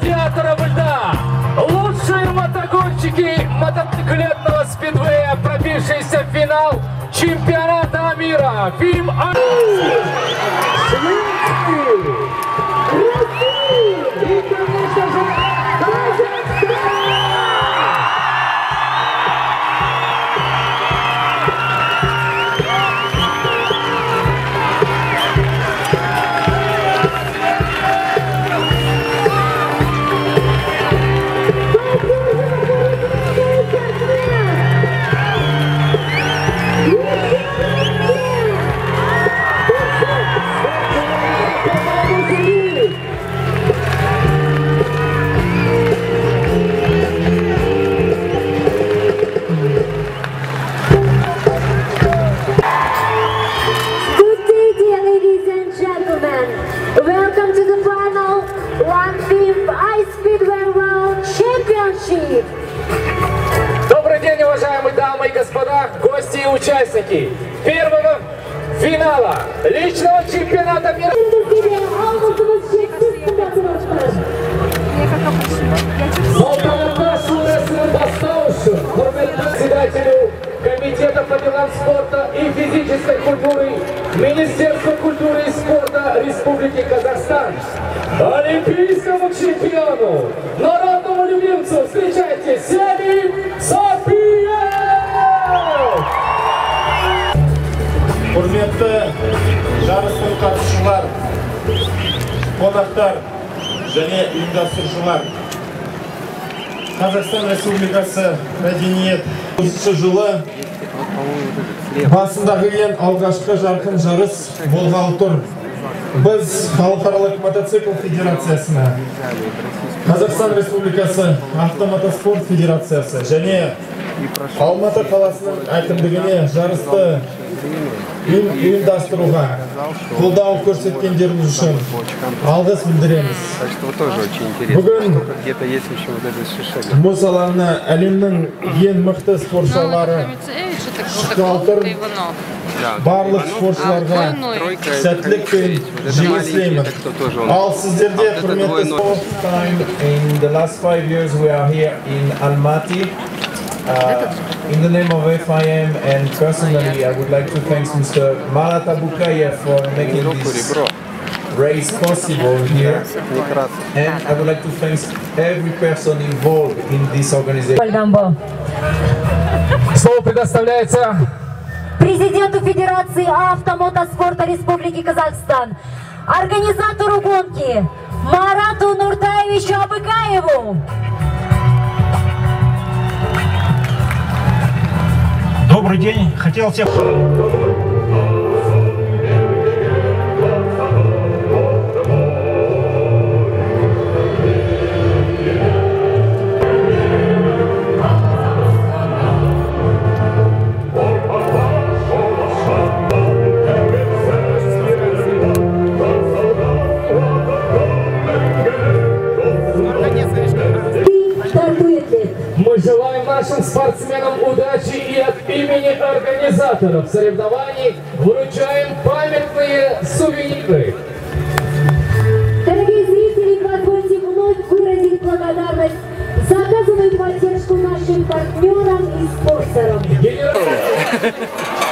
гладиаторов льда, лучшие мотогонщики мотоциклетного спидвея, пробившиеся в финал чемпионата мира. Фильм и, конечно же, welcome to the final 1/5 Ice Speedway World Championship. Добрый день, уважаемые дамы и господа, гости и участники первого финала личного чемпионата мира. Председателю Комитета по делам спорта и физической культуры Министерства культуры и спорта Республики Казахстан, олимпийскому чемпиону, народному любимцу, встречайте, Семин Сапиев! Құрметті жарыстың қатысушылар, қонақтар және ұйымдастырушылар, Қазақстан Республикасы мәдениет жылы басындағы ең алғашқы жарқын жарыс болғалы тұр. Біз Халықаралық мотоцикл федерациясына, Қазақстан Республикасы Автомотоспорт федерациясы және Алматы қаласының әкімдігіне жарысты ұйымдастыруға қолдау көрсеткендеріңіз үшін алғыс білдіреміз. Бүгін мұз алаңына әлемнің ең мықты спортшылары шыққалы тұр. Барлық спортшыларға сәттілік пен жеңіс тілеймін. Ал сіздерде құрметті In the last 5 years we are here in Almaty. In the name of FIM and personally, I would like to thank Mr. Marat Abukayev for making this race possible here. And I would like to thank every person involved in this organization. Слово предоставляется президенту Федерации автомотоспорта Республики Казахстан, организатору гонки Марату Нуртаевичу Абыкаеву. Добрый день, хотел всех... Мы желаем нашим спортсменам удачи и от имени организаторов соревнований вручаем памятные сувениры. Дорогие зрители, позвольте вновь выразить благодарность за оказанную поддержку нашим партнерам и спонсорам.